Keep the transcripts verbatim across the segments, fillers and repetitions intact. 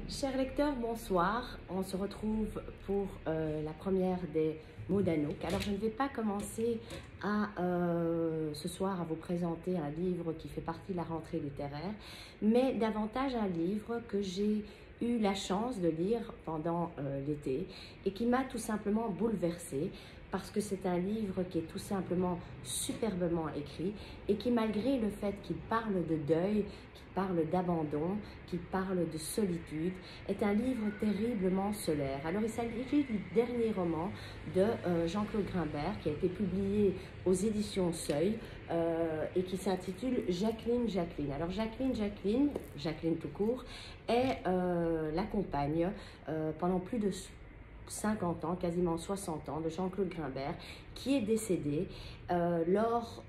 Chers lecteurs, bonsoir. On se retrouve pour euh, la première des mots d'Anouk. Alors, je ne vais pas commencer à, euh, ce soir à vous présenter un livre qui fait partie de la rentrée littéraire, mais davantage un livre que j'ai eu la chance de lire pendant euh, l'été et qui m'a tout simplement bouleversée parce que c'est un livre qui est tout simplement superbement écrit et qui, malgré le fait qu'il parle de deuil, qu'il parle d'abandon, qu'il parle de solitude, est un livre terriblement solaire. Alors, il s'agit du dernier roman de euh, Jean-Claude Grimbert qui a été publié aux éditions Seuil euh, et qui s'intitule Jacqueline, Jacqueline. Alors, Jacqueline, Jacqueline, Jacqueline tout court, est euh, la compagne euh, pendant plus de cinquante ans, quasiment soixante ans, de Jean-Claude Grimbert, qui est décédé euh, lors,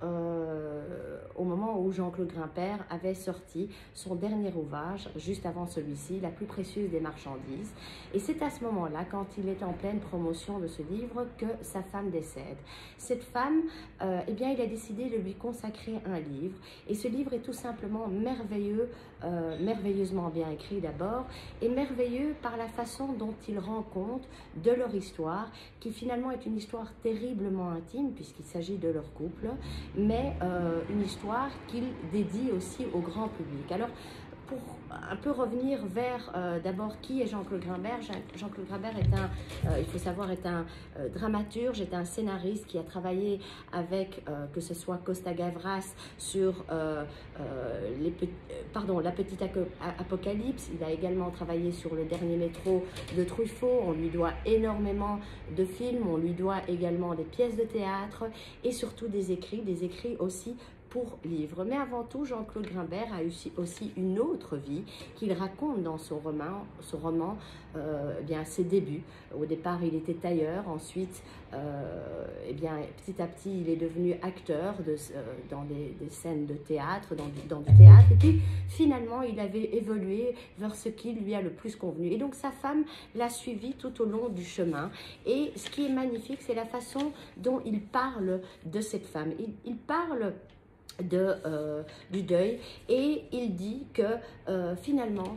euh, au moment où Jean-Claude Grimbert avait sorti son dernier ouvrage, juste avant celui-ci, La plus précieuse des marchandises. Et c'est à ce moment-là, quand il est en pleine promotion de ce livre, que sa femme décède. Cette femme, euh, eh bien, il a décidé de lui consacrer un livre. Et ce livre est tout simplement merveilleux, euh, merveilleusement bien écrit d'abord, et merveilleux par la façon dont il rend compte de leur histoire, qui finalement est une histoire terriblement intime, puisqu'il s'agit de leur couple, mais euh, une histoire qu'il dédie aussi au grand public. Alors, pour un peu revenir vers euh, d'abord qui est Jean-Claude Grimbert. Jean-Claude Grimbert est un, euh, il faut savoir, est un euh, dramaturge, est un scénariste qui a travaillé avec, euh, que ce soit Costa Gavras sur euh, euh, les, pardon, La Petite Apocalypse. Il a également travaillé sur Le Dernier Métro de Truffaut. On lui doit énormément de films, on lui doit également des pièces de théâtre et surtout des écrits, des écrits aussi pour livres. Mais avant tout, Jean-Claude Grimbert a eu aussi une autre vie qu'il raconte dans son roman, son roman euh, eh bien, ses débuts. Au départ, il était tailleur, ensuite, euh, eh bien, petit à petit, il est devenu acteur de, euh, dans des, des scènes de théâtre, dans, dans du théâtre, et puis finalement, il avait évolué vers ce qui lui a le plus convenu. Et donc, sa femme l'a suivi tout au long du chemin. Et ce qui est magnifique, c'est la façon dont il parle de cette femme. Il, il parle De, euh, du deuil, et il dit que euh, finalement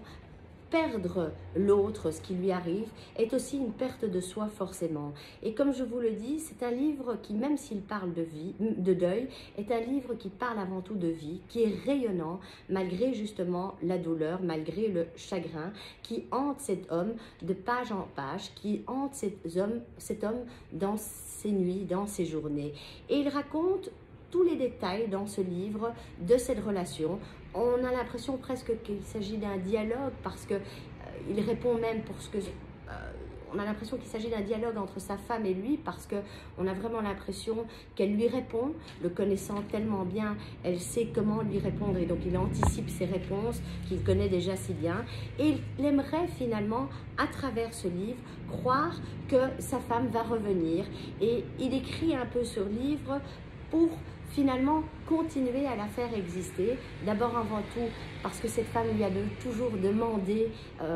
perdre l'autre, ce qui lui arrive, est aussi une perte de soi forcément. Et comme je vous le dis, c'est un livre qui, même s'il parle de vie, de deuil, est un livre qui parle avant tout de vie, qui est rayonnant malgré justement la douleur, malgré le chagrin, qui hante cet homme de page en page, qui hante cet homme, cet homme dans ses nuits, dans ses journées. Et il raconte tous les détails dans ce livre de cette relation. On a l'impression presque qu'il s'agit d'un dialogue parce que euh, il répond même pour ce que... Euh, on a l'impression qu'il s'agit d'un dialogue entre sa femme et lui parce que on a vraiment l'impression qu'elle lui répond, le connaissant tellement bien, elle sait comment lui répondre et donc il anticipe ses réponses qu'il connaît déjà si bien. Et il aimerait finalement, à travers ce livre, croire que sa femme va revenir. Et il écrit un peu ce livre pour finalement continuer à la faire exister, d'abord avant tout parce que cette femme lui a de, toujours demandé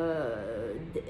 euh, de,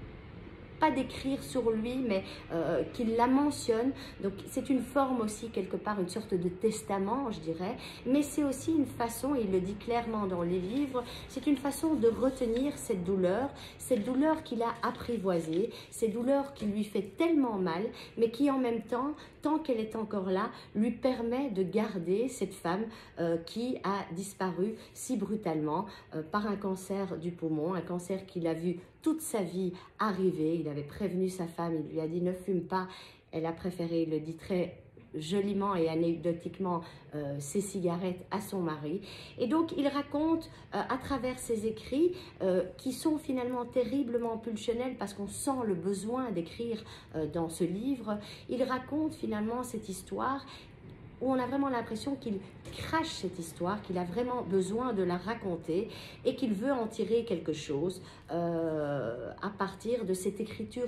pas d'écrire sur lui, mais euh, qu'il la mentionne. Donc c'est une forme aussi quelque part, une sorte de testament, je dirais, mais c'est aussi une façon, et il le dit clairement dans les livres, c'est une façon de retenir cette douleur, cette douleur qu'il a apprivoisée, cette douleur qui lui fait tellement mal, mais qui en même temps, tant qu'elle est encore là, lui permet de garder cette femme euh, qui a disparu si brutalement euh, par un cancer du poumon, un cancer qu'il a vu toute sa vie arriver. Il avait prévenu sa femme, il lui a dit ne fume pas, elle a préféré, il le dit très joliment et anecdotiquement, euh, ses cigarettes à son mari. Et donc il raconte euh, à travers ses écrits euh, qui sont finalement terriblement pulsionnels parce qu'on sent le besoin d'écrire euh, dans ce livre, il raconte finalement cette histoire où on a vraiment l'impression qu'il crache cette histoire, qu'il a vraiment besoin de la raconter et qu'il veut en tirer quelque chose euh, à partir de cette écriture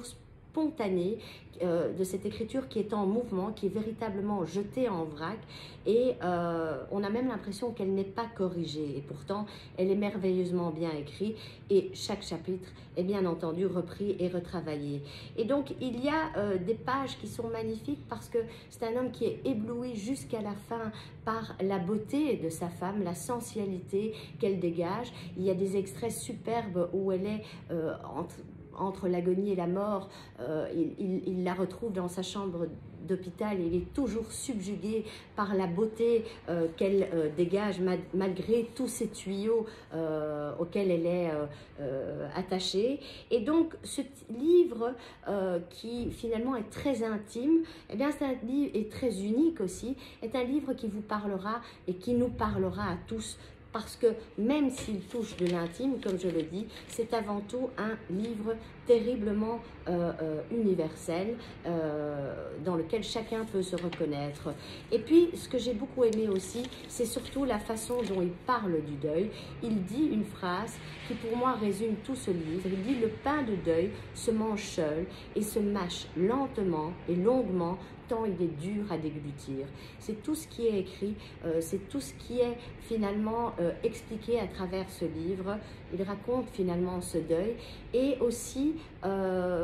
spontanée euh, de cette écriture qui est en mouvement, qui est véritablement jetée en vrac, et euh, on a même l'impression qu'elle n'est pas corrigée, et pourtant elle est merveilleusement bien écrite, et chaque chapitre est bien entendu repris et retravaillé. Et donc il y a euh, des pages qui sont magnifiques parce que c'est un homme qui est ébloui jusqu'à la fin par la beauté de sa femme, la sensualité qu'elle dégage. Il y a des extraits superbes où elle est euh, entre, entre l'agonie et la mort, euh, il, il, il la retrouve dans sa chambre d'hôpital, il est toujours subjugué par la beauté euh, qu'elle euh, dégage ma malgré tous ces tuyaux euh, auxquels elle est euh, euh, attachée. Et donc ce livre euh, qui finalement est très intime, eh bien c'est un livre et très unique aussi, est un livre qui vous parlera et qui nous parlera à tous. Parce que même s'il touche de l'intime, comme je le dis, c'est avant tout un livre terriblement euh, euh, universel, euh, dans lequel chacun peut se reconnaître. Et puis, ce que j'ai beaucoup aimé aussi, c'est surtout la façon dont il parle du deuil. Il dit une phrase qui, pour moi, résume tout ce livre. Il dit « Le pain de deuil se mange seul et se mâche lentement et longuement, tant il est dur à déglutir. » C'est tout ce qui est écrit, euh, c'est tout ce qui est finalement euh, expliqué à travers ce livre. Il raconte finalement ce deuil et aussi euh,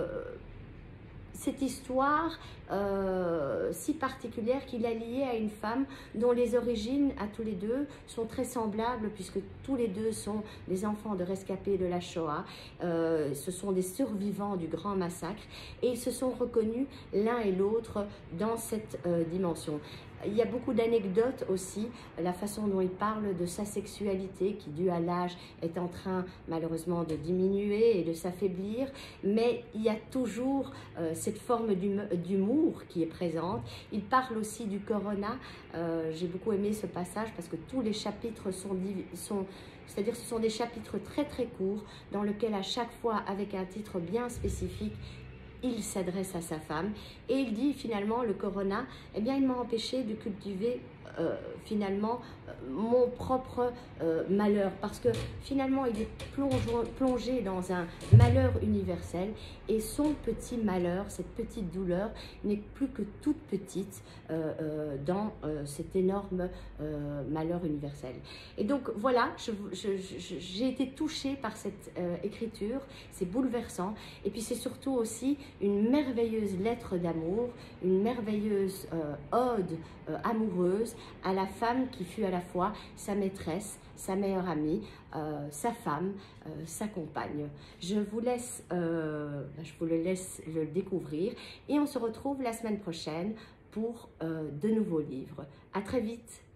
cette histoire euh, si particulière qu'il a liée à une femme dont les origines à tous les deux sont très semblables, puisque tous les deux sont des enfants de rescapés de la Shoah. Euh, ce sont des survivants du grand massacre et ils se sont reconnus l'un et l'autre dans cette euh, dimension. Il y a beaucoup d'anecdotes aussi, la façon dont il parle de sa sexualité qui, due à l'âge, est en train malheureusement de diminuer et de s'affaiblir, mais il y a toujours euh, cette forme d'humour qui est présente. Il parle aussi du corona, euh, j'ai beaucoup aimé ce passage parce que tous les chapitres sont, sont c'est-à-dire ce sont des chapitres très très courts dans lesquels à chaque fois, avec un titre bien spécifique, il s'adresse à sa femme et il dit finalement le corona, eh bien il m'a empêché de cultiver euh, finalement euh, mon propre euh, malheur, parce que finalement il est plongé, plongé dans un malheur universel et son petit malheur, cette petite douleur n'est plus que toute petite euh, euh, dans euh, cet énorme euh, malheur universel. Et donc voilà, j'ai été touchée par cette euh, écriture, c'est bouleversant et puis c'est surtout aussi une merveilleuse lettre d'amour, une merveilleuse euh, ode euh, amoureuse à la femme qui fut à la fois sa maîtresse, sa meilleure amie, euh, sa femme, euh, sa compagne. Je vous laisse, euh, je vous le laisse le découvrir et on se retrouve la semaine prochaine pour euh, de nouveaux livres. À très vite.